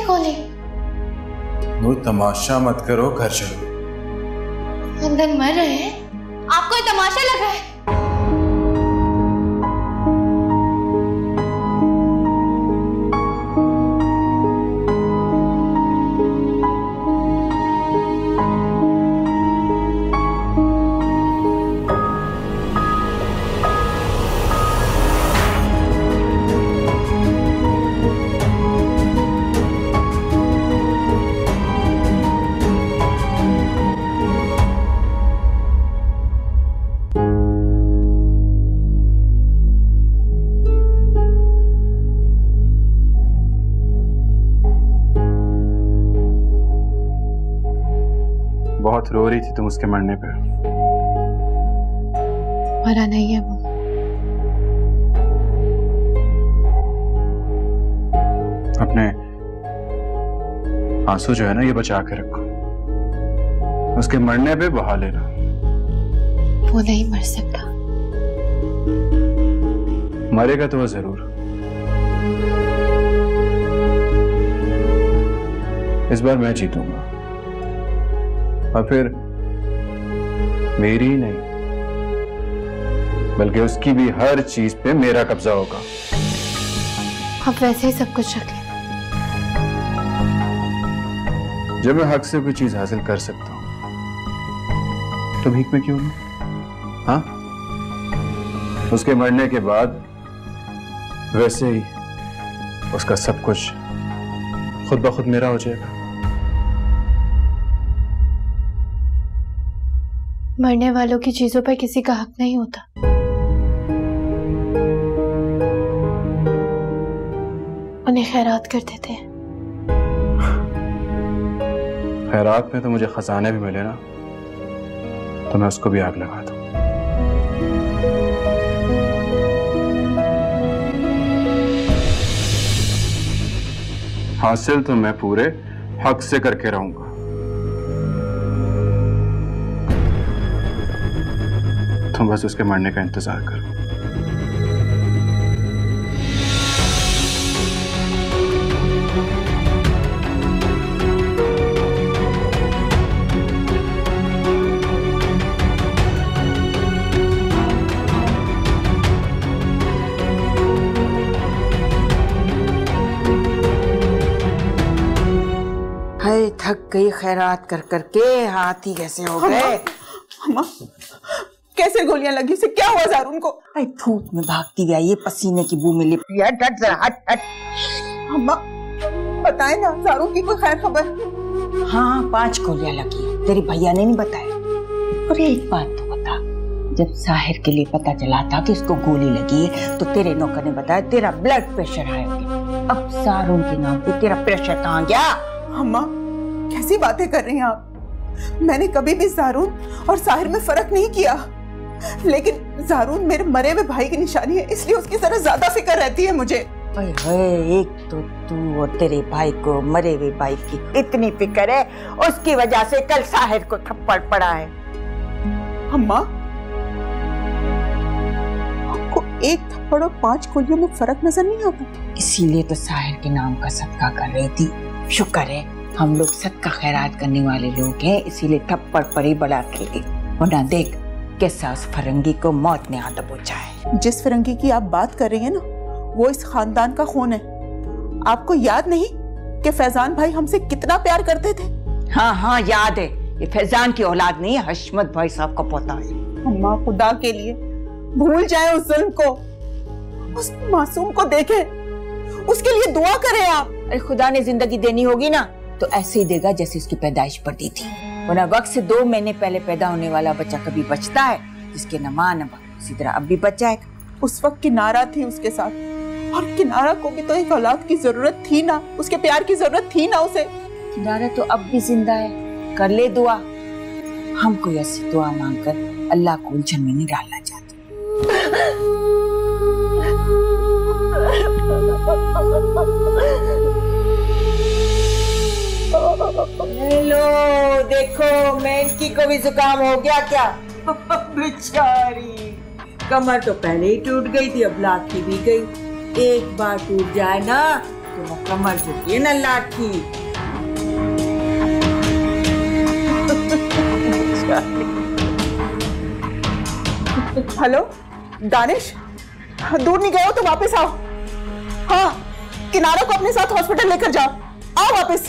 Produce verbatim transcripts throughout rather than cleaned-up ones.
गोली? वो तमाशा मत करो, घर चलो। अंदर मर रहे हैं, आपको ये तमाशा लगा है? बहुत रो रही थी तुम उसके मरने पे। मरा नहीं है वो। अपने आंसू जो है ना, ये बचा के रखो। उसके मरने पे बहा लेना। वो नहीं मर सकता। मरेगा तो वो जरूर। इस बार मैं जीतूंगा, और फिर मेरी ही नहीं बल्कि उसकी भी हर चीज पे मेरा कब्जा होगा। अब वैसे ही सब कुछ रख लेना। जब मैं हक से कोई चीज हासिल कर सकता हूं तो भीख में क्यों नहीं? हाँ, उसके मरने के बाद वैसे ही उसका सब कुछ खुद ब खुद मेरा हो जाएगा। मरने वालों की चीजों पर किसी का हक नहीं होता। उन्हें खैरात कर देते हैं। खैरात में तो मुझे खजाने भी मिले ना, तो मैं उसको भी आग लगा दूं। हासिल तो मैं पूरे हक से करके रहूंगा। तुम बस उसके मरने का इंतजार करो। हाय, थक गई खैरात कर करके, हाथ ही कैसे हो गए। अम्मा, कैसे गोलियां लगी? उसे क्या हुआ ज़ारून को? अरे धूप में भागती गई, ये पसीने की बू में लिपटी है। हट जरा, हट हट। अम्मा बताए ना, ज़ारून की कोई खैर खबर? हाँ, पांच गोलियां लगी है। तेरे भैया ने नहीं बताया। और एक बात तो बता, जब साहिर के लिए पता चला था कि इसको गोली लगी है तो तेरे नौकर ने बताया तेरा ब्लड प्रेशर हाई हो गया। अब ज़ारून के नाम पे तेरा प्रेशर कहाँ गया? अम्मा कैसी बातें कर रही हैं आप? मैंने कभी भी ज़ारून और साहिर में फर्क नहीं किया, लेकिन ज़ारून मेरे मरे हुए भाई की निशानी है, इसलिए उसकी तरह ज्यादा फिक्र रहती है मुझे। ओए होए, एक तो तू और तेरे भाई को मरे हुए भाई की इतनी फिक्र है, उसकी वजह से कल साहिर को थप्पड़ पड़ा है। अम्मा आपको एक थप्पड़ और पांच गोलियों में फर्क नजर नहीं आता? इसीलिए तो साहिर के नाम का सदका कर रही थी। शुक्र है हम लोग सदका खैरात करने वाले लोग हैं, इसीलिए थप्पड़ पर ही बड़ा खेले। वरना देख कैसा उस फरंगी को मौत ने आदम पहुंचा है। जिस फरंगी की आप बात कर रही हैं ना, वो इस खानदान का खून है। आपको याद नहीं कि फैजान भाई हमसे कितना प्यार करते थे? हाँ हाँ याद है। ये फैजान की औलाद नहीं है, हशमत भाई साहब का पोता है। अम्मा खुदा के लिए भूल जाए उस जुल्म को, उस मासूम को देखें, उसके लिए दुआ करें आप। अरे खुदा ने जिंदगी देनी होगी ना तो ऐसे ही देगा जैसे उसकी पैदाइश पर दी थी। वरना वक्त से दो महीने पहले पैदा होने वाला बच्चा कभी बचता है, जिसके न मां न बाप, इसी तरह अब भी बच जाएगा। उस वक्त किनारा थी उसके साथ, और किनारा को भी तो एक औलाद की जरूरत थी ना, उसके प्यार की जरूरत थी ना उसे। किनारा तो अब भी जिंदा है, कर ले दुआ। हम कोई ऐसी दुआ मांगकर अल्लाह को उलझन में नहीं डालना चाहते। लो देखो, मेंढकी को भी जुकाम हो गया क्या? बेचारी, कमर तो पहले ही टूट गई थी, अब लाठी भी गई। एक बार टूट जाए ना के मुकम्मल चुकी है ना लाठी। हेलो दानिश, दूर नहीं गए हो तो वापस आओ। हाँ, किनारा को अपने साथ हॉस्पिटल लेकर जाओ। आओ वापस।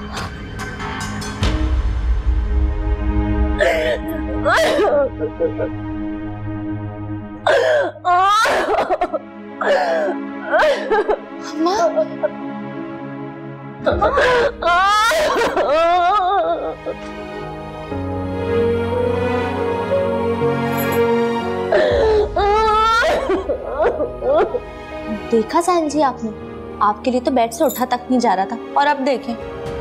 अम्मा, देखा साहन जी आपने, आपके लिए तो बेड से उठा तक नहीं जा रहा था, और अब देखें।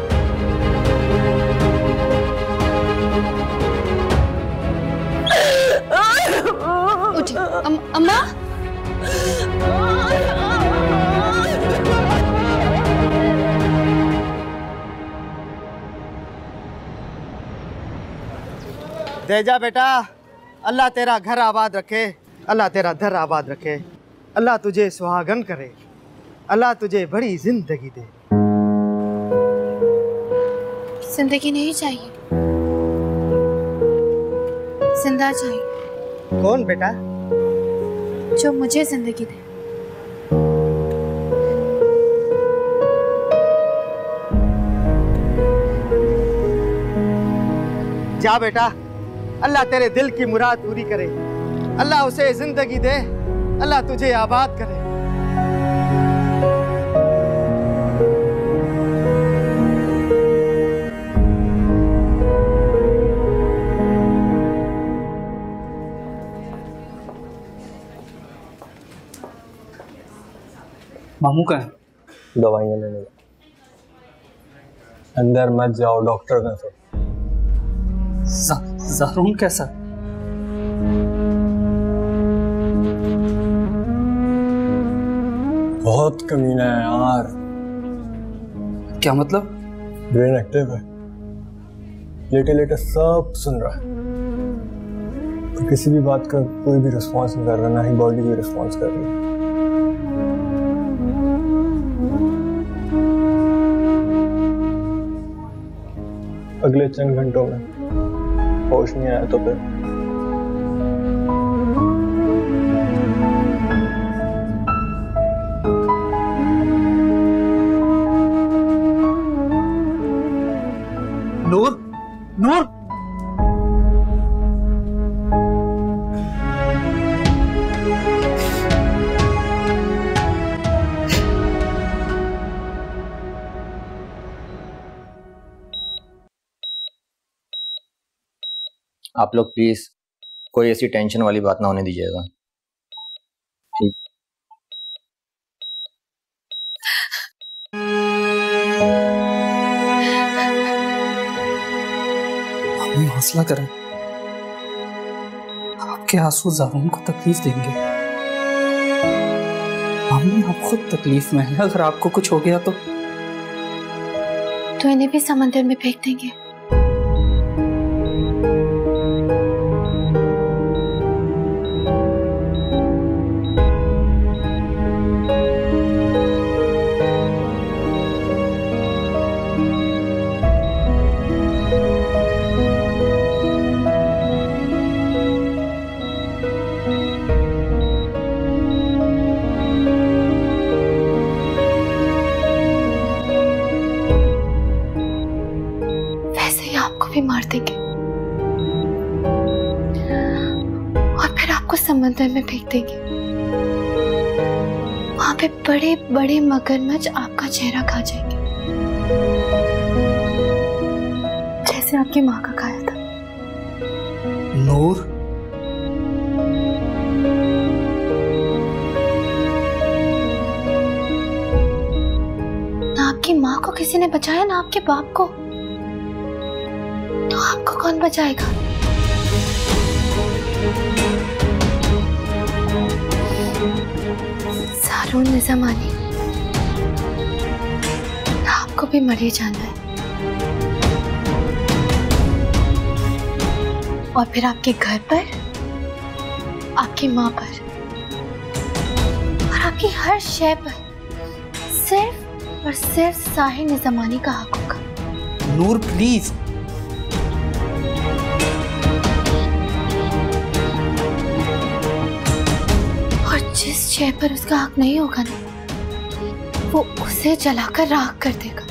उठिए। अम, अम्मा, दे जा बेटा, अल्लाह तेरा घर आबाद रखे, अल्लाह तेरा दर आबाद रखे, अल्लाह तुझे सुहागन करे, अल्लाह तुझे बड़ी जिंदगी दे। जिंदगी नहीं चाहिए, जिंदा चाहिए। कौन बेटा? जो मुझे जिंदगी दे। जा बेटा, अल्लाह तेरे दिल की मुराद पूरी करे, अल्लाह उसे जिंदगी दे, अल्लाह तुझे आबाद करे। मामू का है? दवाइयाँ लेने अंदर मत जाओ, डॉक्टर का सब। ज़ारून कैसा? बहुत कमीना है यार। क्या मतलब? ब्रेन एक्टिव है, लेटे लेटे सब सुन रहा है, तो किसी भी बात का कोई भी रिस्पॉन्स नहीं कर रहा, ना ही बॉडी भी रिस्पॉन्स कर रही है। अगले चंद घंटों में होश नहीं आया तो फिर नूर, नूर, आप लोग प्लीज कोई ऐसी टेंशन वाली बात ना होने दीजिएगा, ठीक? हम हौसला करें, आपके आंसू ज़ारून को तकलीफ देंगे। मम्मी आप खुद तकलीफ में हैं, अगर आपको कुछ हो गया तो तो इन्हें भी समंदर में फेंक देंगे। भी मार देंगे और फिर आपको समंदर में फेंक देंगे। वहां पे बड़े बड़े मगरमच्छ आपका चेहरा खा जाएंगे, जैसे आपकी माँ का खाया था। नूर, ना आपकी माँ को किसी ने बचाया, ना आपके बाप को, तो आपको कौन बचाएगा? ज़ारून निज़ामानी, आपको भी मर ही जाना है। और फिर आपके घर पर, आपकी माँ पर और आपकी हर शय पर सिर्फ पर सिर्फ साहिर निज़ामानी का हक होगा। नूर प्लीज। और जिस शय पर उसका हक नहीं होगा ना, वो उसे जलाकर राख कर देगा।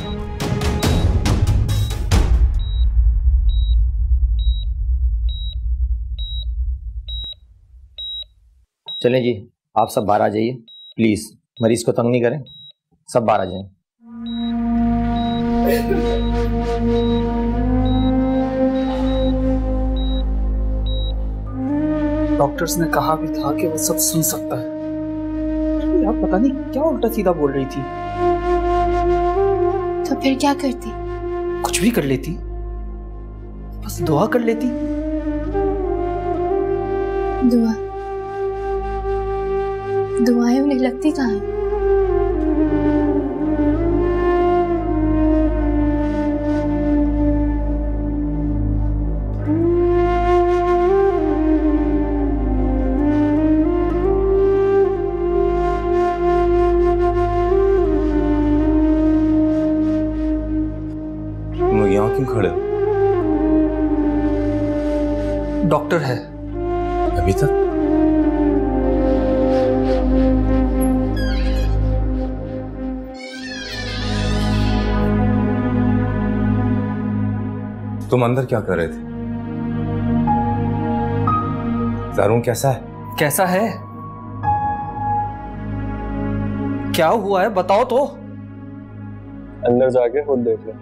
चलें जी, आप सब बाहर आ जाइए प्लीज, मरीज को तंग नहीं करें, सब बाहर आ जाएं। डॉक्टर्स ने कहा भी था कि वो सब सुन सकता है। यार पता नहीं क्या उल्टा सीधा बोल रही थी। तो फिर क्या करती? कुछ भी कर लेती, बस दुआ कर लेती। दुआ? दुआएं उन्हें लगती कहाँ हैं? यहाँ क्यों खड़े हो? डॉक्टर है। अभी तक? तुम अंदर क्या कर रहे थे? ज़ारून कैसा है? कैसा है? क्या हुआ है बताओ तो। अंदर जाके खुद देख लो।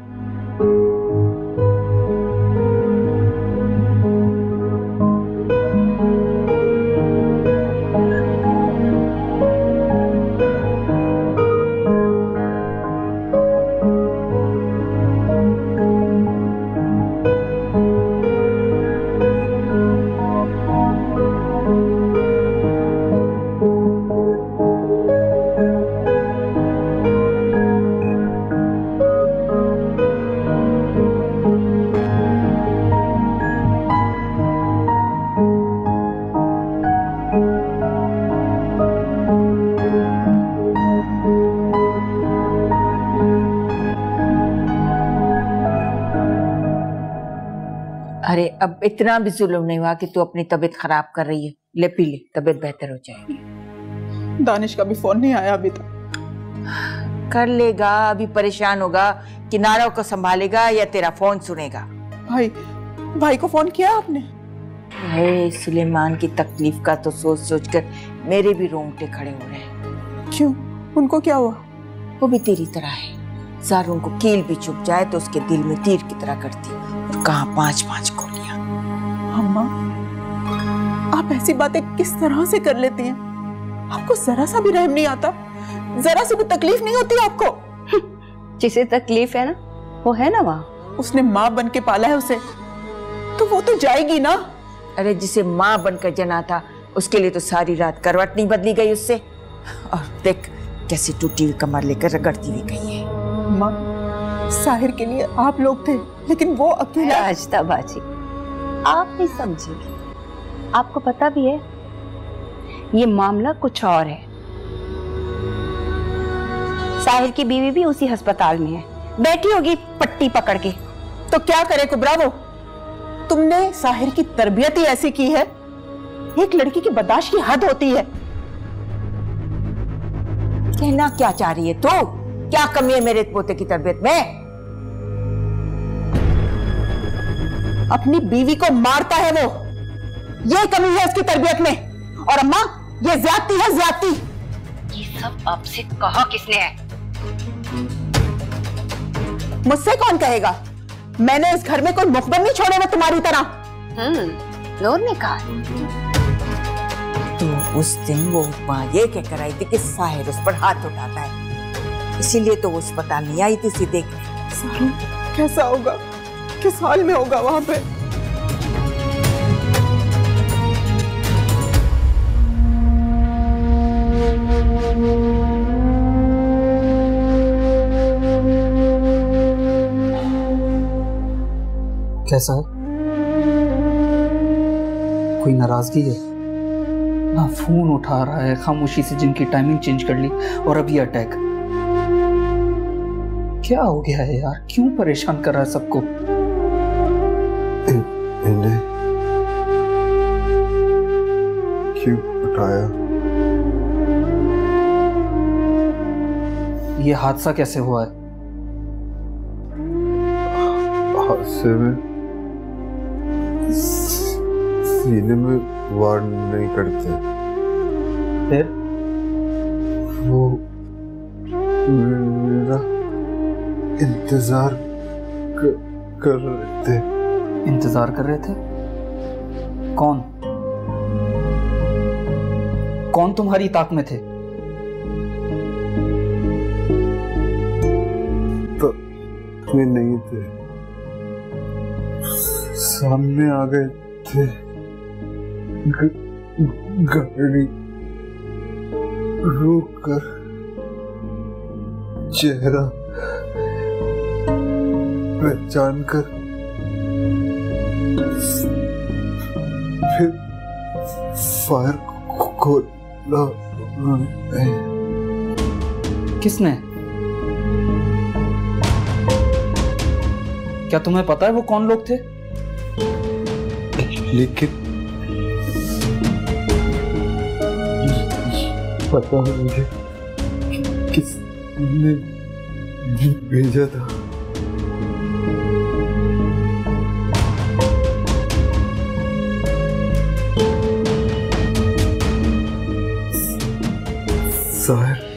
अरे अब इतना भी जुल्म नहीं हुआ कि तू अपनी तबीयत खराब कर रही है। ले पी ले, तबीयत बेहतर हो जाएगी। दानिश का भी फोन नहीं आया अभी तक। कर लेगा, अभी परेशान होगा कि नारा को संभालेगा या तेरा फोन सुनेगा। भाई भाई को फोन किया आपने? अरे सुलेमान की तकलीफ का तो सोच सोच कर मेरे भी रोंगटे खड़े हो रहे हैं। क्यों, उनको क्या हुआ? वो भी तेरी तरह है, ज़ारून को कील भी चुभ जाए तो उसके दिल में तीर की तरह करती, और कहाँ पांच पांच गोलियां। अम्मा, आप ऐसी बातें किस तरह से कर लेती हैं? आपको जरा सा भी रहम नहीं आता? जरा सी भी तकलीफ नहीं होती आपको? जिसे तकलीफ है ना, वो है ना वहाँ। उसने माँ बन के पाला है उसे, तो वो तो जाएगी ना। अरे जिसे माँ बनकर जना था, उसके लिए तो सारी रात करवट नहीं बदली गई उससे। और देख कैसी टूटी हुई कमर लेकर रगड़ती हुई गई है। माँ, साहिर के लिए आप लोग थे, लेकिन वो अकेला। राजता बाजी, आप नहीं समझेगी। आपको पता भी है ये मामला कुछ और है। साहिर की बीवी भी उसी अस्पताल में है, बैठी होगी पट्टी पकड़ के। तो क्या करे कुबरा वो? तुमने साहिर की तरबियत ही ऐसी की है। एक लड़की की बर्दाश्त की हद होती है। कहना क्या चाह रही है तू? क्या कमी है मेरे पोते की तरबियत में? अपनी बीवी को मारता है वो, ये कमी है उसकी तरबियत में। और अम्मा, ये ज्यादती है, ज्यादती। ये सब आपसे कहा किसने है? मुझसे कौन कहेगा? मैंने इस घर में कोई मुखबर नहीं छोड़े हुए तुम्हारी तरह। हम्म, नूर ने कहा। तो उस दिन वो माँ ये कहकर आई थी कि साहिर उस पर हाथ उठाता है, इसीलिए तो वो अस्पताल नहीं आई थी उसे देखने। कैसा होगा, किस हाल में होगा वहां पे? कैसा है? कोई नाराजगी है? ना फोन उठा रहा है, खामोशी से जिनकी टाइमिंग चेंज कर ली, और अब ये अटैक। क्या हो गया है यार, क्यों परेशान कर रहा है सबको? इन्हें क्यों उठाया? ये हादसा कैसे हुआ है? हादसे में सीने में वार नहीं करते। फिर वो मेरा इंतजार कर, कर रहे थे। इंतजार कर रहे थे? कौन कौन तुम्हारी ताक में थे? तो वे नहीं थे, सामने आ गए थे। ग, गाड़ी रोक कर चेहरा पहचान कर फिर फायर खोला। किसने? क्या तुम्हें पता है वो कौन लोग थे? लेकिन पता है मुझे किसने भेजा था। साहिर